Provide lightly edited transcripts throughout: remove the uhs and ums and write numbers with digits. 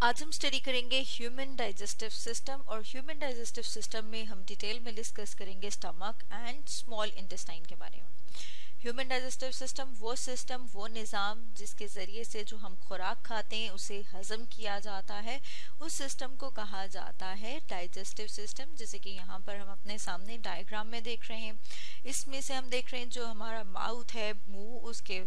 आज हम स्टडी करेंगे ह्यूमन डाइजेस्टिव सिस्टम और ह्यूमन डाइजेस्टिव सिस्टम में हम डिटेल में डिस्कस करेंगे स्टमक एंड स्मॉल इंटेस्टाइन के बारे में। ह्यूमन डाइजेस्टिव सिस्टम वो निज़ाम जिसके ज़रिए से जो हम खुराक खाते हैं उसे हज़म किया जाता है, उस सिस्टम को कहा जाता है डाइजेस्टिव सिस्टम। जैसे कि यहाँ पर हम अपने सामने डायग्राम में देख रहे हैं, इसमें से हम देख रहे हैं जो हमारा माउथ है, मुंह, उसके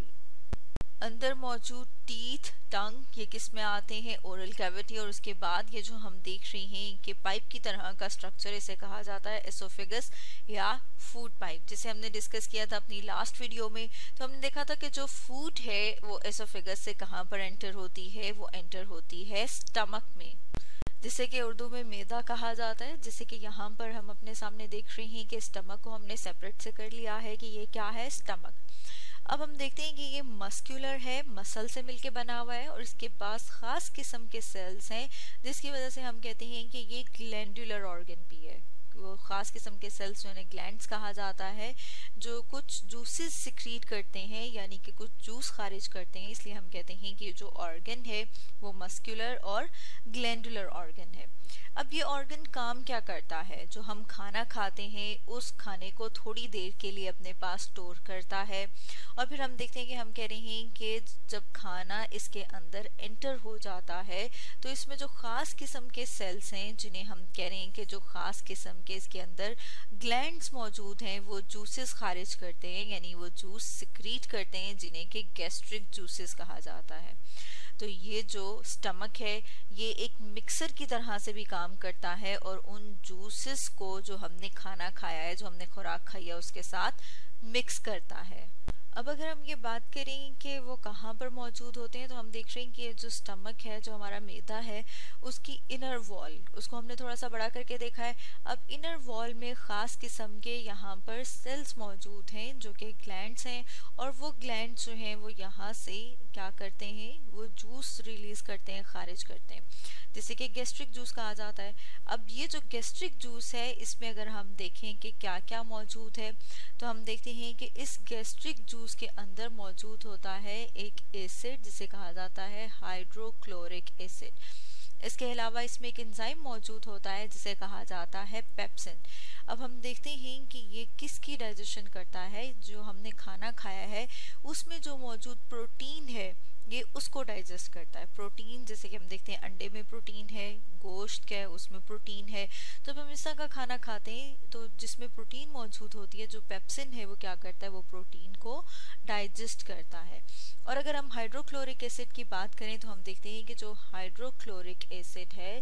अंदर मौजूद टीथ, टंग, ये किस में आते हैं, ओरल कैविटी। और उसके बाद ये जो हम देख रहे हैं कि पाइप की तरह का स्ट्रक्चर, इसे कहा जाता है एसोफेगस या फूड पाइप। जिसे हमने डिस्कस किया था अपनी लास्ट वीडियो में, तो हमने देखा था कि जो फूड है वो एसोफेगस से कहाँ पर एंटर होती है, वो एंटर होती है स्टमक में, जिसे कि उर्दू में मैदा कहा जाता है। जैसे कि यहाँ पर हम अपने सामने देख रहे हैं कि स्टमक को हमने सेपरेट से कर लिया है कि ये क्या है, स्टमक। अब हम देखते हैं कि ये मस्कुलर है, मसल से मिलके बना हुआ है और इसके पास खास किस्म के सेल्स हैं, जिसकी वजह से हम कहते हैं कि ये ग्लैंडुलर ऑर्गन भी है। वो खास किस्म के सेल्स जो उन्हें ग्लैंड्स कहा जाता है, जो कुछ जूसेस सिक्रीट करते हैं, यानी कि कुछ जूस खारिज करते हैं, इसलिए हम कहते हैं कि जो ऑर्गन है वो मस्कुलर और ग्लैंडुलर ऑर्गन है। अब ये ऑर्गन काम क्या करता है, जो हम खाना खाते हैं उस खाने को थोड़ी देर के लिए अपने पास स्टोर करता है और फिर हम देखते हैं कि हम कह रहे हैं कि जब खाना इसके अंदर एंटर हो जाता है तो इसमें जो खास किस्म के सेल्स हैं, जिन्हें हम कह रहे हैं कि जो खास किस्म के इसके अंदर ग्लैंड्स मौजूद हैं, वो जूसेस खारिज करते हैं, यानी वो जूस सिक्रीट करते हैं, जिन्हें कि गैस्ट्रिक जूसेस कहा जाता है। तो ये जो स्टमक है ये एक मिक्सर की तरह से भी काम करता है और उन जूसेस को जो हमने खाना खाया है, जो हमने खुराक खाई है, उसके साथ मिक्स करता है। अब अगर हम ये बात करें कि वो कहाँ पर मौजूद होते हैं, तो हम देख रहे हैं कि ये जो स्टमक है, जो हमारा मैदा है, उसकी इनर वॉल, उसको हमने थोड़ा सा बड़ा करके देखा है। अब इनर वॉल में ख़ास किस्म के यहाँ पर सेल्स मौजूद हैं जो कि ग्लैंड्स हैं, और वो ग्लैंड्स जो हैं वो यहाँ से क्या करते हैं, वो जूस रिलीज़ करते हैं, खारिज करते हैं, जिसे कि गैस्ट्रिक जूस कहा जाता है। अब ये जो गैस्ट्रिक जूस है, इसमें अगर हम देखें कि क्या क्या मौजूद है, तो हम देखते हैं कि इस गैस्ट्रिक जूस के अंदर मौजूद होता है एक एसिड, जिसे कहा जाता है हाइड्रोक्लोरिक एसिड। इसके अलावा इसमें एक एंजाइम मौजूद होता है जिसे कहा जाता है पेप्सिन। अब हम देखते हैं कि ये किसकी डाइजेशन करता है, जो हमने खाना खाया है उसमें जो मौजूद प्रोटीन है ये उसको डाइजेस्ट करता है। प्रोटीन, जैसे कि हम देखते हैं अंडे में प्रोटीन है, गोश्त का है उसमें प्रोटीन है। तो जब हम इस तरह का खाना खाते हैं तो जिसमें प्रोटीन मौजूद होती है, जो पेप्सिन है वो क्या करता है, वो प्रोटीन को डाइजेस्ट करता है। और अगर हम हाइड्रोक्लोरिक एसिड की बात करें तो हम देखते हैं कि जो हाइड्रोक्लोरिक एसिड है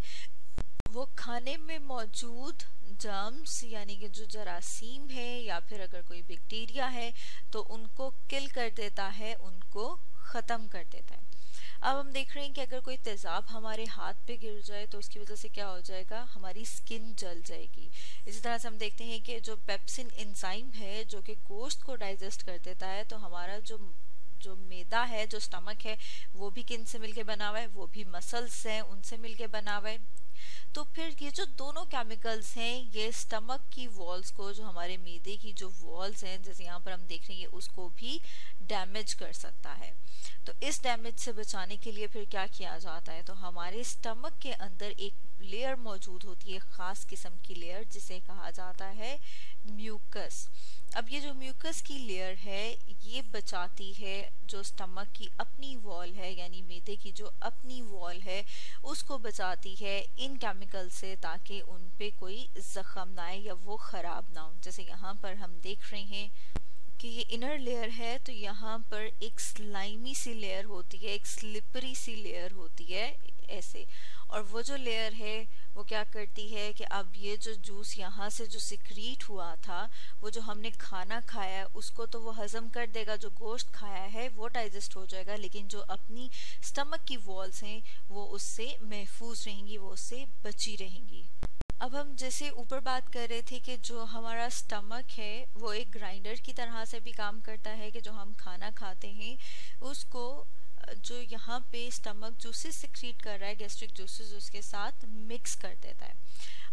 वो खाने में मौजूद जर्म्स, यानी कि जो जरासीम है या फिर अगर कोई बैक्टीरिया है तो उनको किल कर देता है, उनको ख़त्म कर देता है। अब हम देख रहे हैं कि अगर कोई तेज़ाब हमारे हाथ पे गिर जाए तो उसकी वजह से क्या हो जाएगा, हमारी स्किन जल जाएगी। इसी तरह से हम देखते हैं कि जो पेप्सिन एंजाइम है जो कि गोश्त को डाइजेस्ट कर देता है, तो हमारा जो मैदा है, जो स्टमक है, वो भी किन से मिलके बना हुआ है, वो भी मसल्स हैं उनसे मिलके बना हुआ है। तो फिर ये जो दोनों केमिकल्स हैं ये स्टमक की वॉल्स को, जो हमारे मैदे की जो वॉल्स हैं, जैसे यहाँ पर हम देख रहे हैं, उसको भी डैमेज कर सकता है। तो इस डैमेज से बचाने के लिए फिर क्या किया जाता है, तो हमारे स्टमक के अंदर एक लेयर मौजूद होती है, खास किस्म की लेयर, जिसे कहा जाता है म्यूकस। अब ये जो म्यूकस की लेयर है ये बचाती है जो स्टमक की अपनी वॉल है, यानी मैदे की जो अपनी वॉल है उसको बचाती है इन केमिकल से, ताकि उन पे कोई जख्म ना आए या वो ख़राब ना हो। जैसे यहाँ पर हम देख रहे हैं कि ये इनर लेयर है, तो यहाँ पर एक स्लाइमी सी लेयर होती है, एक स्लिपरी सी लेयर होती है ऐसे। और वो जो लेयर है वो क्या करती है कि अब ये जो जूस यहाँ से जो सिक्रीट हुआ था, वो जो हमने खाना खाया है उसको तो वो हजम कर देगा, जो गोश्त खाया है वो डाइजेस्ट हो जाएगा, लेकिन जो अपनी स्टमक की वॉल्स हैं वो उससे महफूज रहेंगी, वो उससे बची रहेंगी। अब हम जैसे ऊपर बात कर रहे थे कि जो हमारा स्टमक है वो एक ग्राइंडर की तरह से भी काम करता है, कि जो हम खाना खाते हैं उसको जो यहाँ पे स्टमक जूसेस सिक्रीट कर रहा है, गैस्ट्रिक जूसेस, उसके साथ मिक्स कर देता है।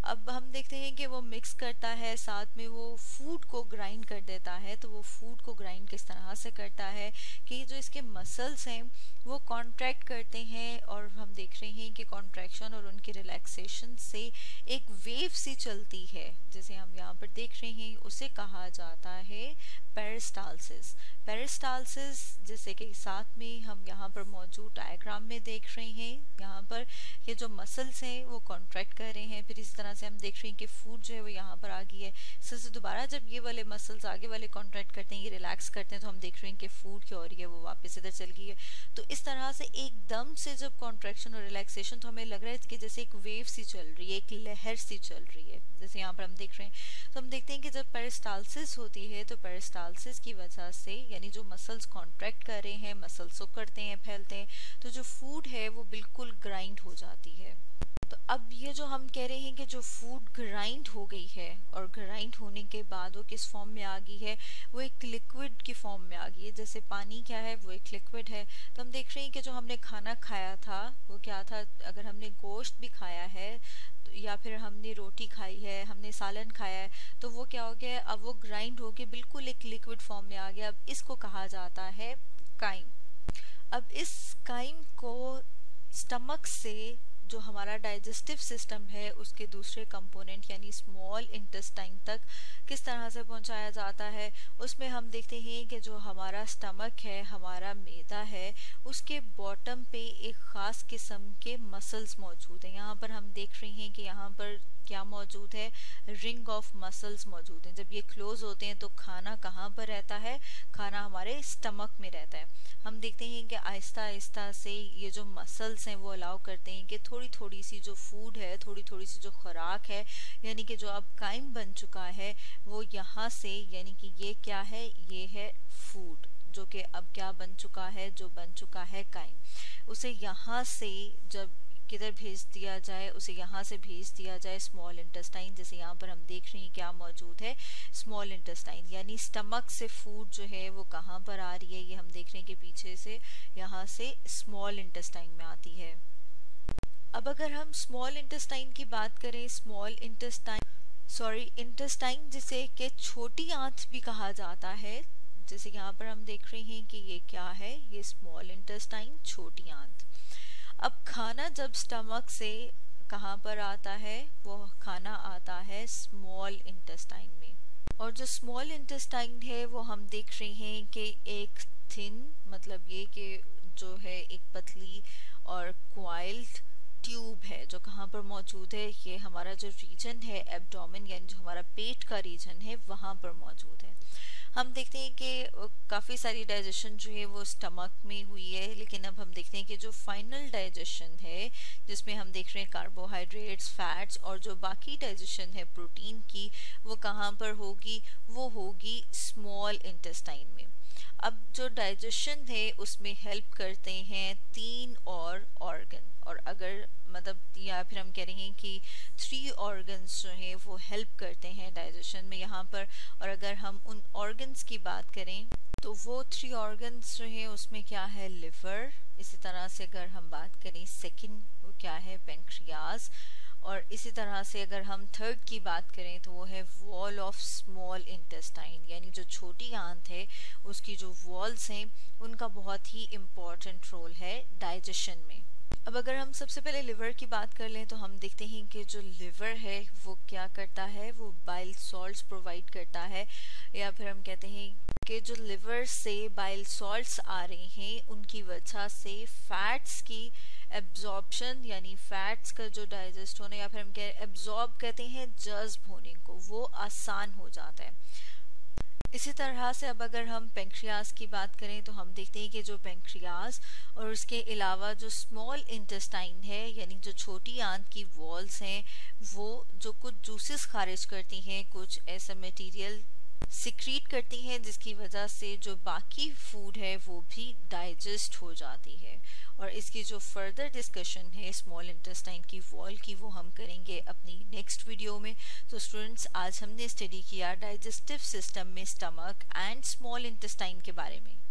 अब हम देखते हैं कि वो मिक्स करता है, साथ में वो फूड को ग्राइंड कर देता है। तो वो फूड को ग्राइंड किस तरह से करता है कि जो इसके मसल्स हैं वो कॉन्ट्रैक्ट करते हैं, और हम देख रहे हैं कि कॉन्ट्रैक्शन और उनकी रिलैक्सेशन से एक वेव सी चलती है, जैसे हम यहाँ पर देख रहे हैं, उसे कहा जाता है पेरिस्टालसिस। पेरिस्टालसिस जैसे कि साथ में हम यहाँ पर मौजूद डायग्राम में देख रहे हैं, यहाँ पर ये जो मसल्स हैं वो कॉन्ट्रैक्ट कर रहे हैं, फिर इस तरह से हम देख रहे हैं कि फूड जो है वो यहाँ पर आ गई है। इससे दोबारा जब ये वाले मसल्स आगे वाले कॉन्ट्रैक्ट करते हैं, ये रिलैक्स करते हैं, तो हम देख रहे हैं कि फूड क्या हो रही है, वो वापस इधर चल गई है। तो इस तरह से एकदम से जब कॉन्ट्रैक्शन और रिलैक्सेशन, तो हमें लग रहा है कि जैसे एक वेव सी चल रही है, एक लहर सी चल रही है, जैसे यहाँ पर हम देख रहे हैं। तो हम देखते हैं कि जब पेरिस्टालसिस होती है तो पेरिस्टालसिस की वजह से, यानी जो मसल्स कॉन्ट्रैक्ट कर रहे हैं, मसल्स सिकुड़ते हैं, फैलते हैं, तो जो फूड है वो बिल्कुल ग्राइंड हो जाती है। तो अब ये जो हम कह रहे हैं कि जो फूड ग्राइंड हो गई है, और ग्राइंड होने के बाद वो किस फॉर्म में आ गई है, वो एक लिक्विड की फॉर्म में आ गई है। जैसे पानी क्या है, वो एक लिक्विड है। तो हम देख रहे हैं कि जो हमने खाना खाया था वो क्या था, अगर हमने गोश्त भी खाया है या फिर हमने रोटी खाई है, हमने सालन खाया है, तो वो क्या हो गया, अब वो ग्राइंड होके बिल्कुल एक लिक्विड फॉर्म में आ गया। अब इसको कहा जाता है काइम। अब इस काइम को स्टमक से जो हमारा डाइजेस्टिव सिस्टम है उसके दूसरे कंपोनेंट यानी स्मॉल इंटेस्टाइन तक किस तरह से पहुंचाया जाता है, उसमें हम देखते हैं कि जो हमारा स्टमक है, हमारा मैदा है, उसके बॉटम पे एक ख़ास किस्म के मसल्स मौजूद हैं। यहाँ पर हम देख रहे हैं कि यहाँ पर क्या मौजूद है, रिंग ऑफ मसल्स मौजूद हैं। जब ये क्लोज होते हैं तो खाना कहाँ पर रहता है, खाना हमारे स्टमक में रहता है। हम देखते हैं कि आहिस्ता आहिस्ता से ये जो मसल्स हैं वो अलाउ करते हैं कि थोड़ी थोड़ी सी जो फूड है, थोड़ी थोड़ी सी जो खुराक है, यानी कि जो अब काइम बन चुका है, वो यहाँ से, यानी कि ये क्या है, ये है फूड, जो कि अब क्या बन चुका है, जो बन चुका है काइम, उसे यहाँ से जब किधर भेज दिया जाए, उसे यहाँ से भेज दिया जाए स्मॉल इंटेस्टाइन। जैसे यहाँ पर हम देख रहे हैं क्या मौजूद है, स्मॉल इंटेस्टाइन, यानी स्टमक से फूड जो है वो कहाँ पर आ रही है, ये हम देख रहे हैं कि पीछे से यहाँ से स्मॉल इंटेस्टाइन में आती है। अब अगर हम स्मॉल इंटेस्टाइन की बात करें, स्मॉल इंटेस्टाइन जिसे कि छोटी आंत भी कहा जाता है, जैसे यहाँ पर हम देख रहे हैं कि ये क्या है, ये स्मॉल इंटेस्टाइन, छोटी आंत। अब खाना जब स्टमक से कहाँ पर आता है, वो खाना आता है स्मॉल इंटेस्टाइन में, और जो स्मॉल इंटेस्टाइन है वो हम देख रहे हैं कि एक थिन, मतलब ये कि जो है एक पतली और क्वाइल्ड ट्यूब है जो कहाँ पर मौजूद है, ये हमारा जो रीजन है एब्डोमेन, यानी जो हमारा पेट का रीजन है, वहाँ पर मौजूद है। हम देखते हैं कि काफ़ी सारी डाइजेशन जो है वो स्टमक में हुई है, लेकिन अब हम देखते हैं कि जो फाइनल डाइजेशन है, जिसमें हम देख रहे हैं कार्बोहाइड्रेट्स, फैट्स और जो बाकी डाइजेशन है प्रोटीन की, वो कहाँ पर होगी, वो होगी स्मॉल इंटेस्टाइन में। अब जो डाइजेशन है उसमें हेल्प करते हैं 3 और ऑर्गन, और अगर मतलब या फिर हम कह रहे हैं कि 3 ऑर्गन्स जो हैं वो हेल्प करते हैं डाइजेशन में यहाँ पर। और अगर हम उन ऑर्गन्स की बात करें तो वो 3 ऑर्गन्स जो हैं उसमें क्या है, लिवर, इसी तरह से अगर हम बात करें सेकंड वो क्या है, पेंक्रियाज, और इसी तरह से अगर हम थर्ड की बात करें तो वो है वॉल ऑफ स्मॉल इंटेस्टाइन, यानी जो छोटी आंत है उसकी जो वॉल्स हैं उनका बहुत ही इम्पॉर्टेंट रोल है डाइजेशन में। अब अगर हम सबसे पहले लिवर की बात कर लें तो हम देखते हैं कि जो लिवर है वो क्या करता है, वो बाइल सॉल्ट्स प्रोवाइड करता है, या फिर हम कहते हैं कि जो लिवर से बाइल सॉल्ट्स आ रहे हैं उनकी वजह से फैट्स की एब्जॉर्प्शन, यानी फैट्स का जो डाइजेस्ट होने, या फिर हम एब्जॉर्ब कहते हैं जज्ब होने को, वो आसान हो जाता है। इसी तरह से अब अगर हम पेंक्रियाज की बात करें तो हम देखते हैं कि जो पेंक्रियाज और उसके अलावा जो स्मॉल इंटेस्टाइन है, यानी जो छोटी आंत की वॉल्स हैं, वो जो कुछ जूसेस खारिज करती हैं, कुछ ऐसा मटेरियल सिक्रीट करती हैं जिसकी वजह से जो बाकी फूड है वो भी डाइजेस्ट हो जाती है। और इसकी जो फर्दर डिस्कशन है स्मॉल इंटेस्टाइन की वॉल की, वो हम करेंगे अपनी नेक्स्ट वीडियो में। तो स्टूडेंट्स, आज हमने स्टडी किया डाइजेस्टिव सिस्टम में स्टमक एंड स्मॉल इंटेस्टाइन के बारे में।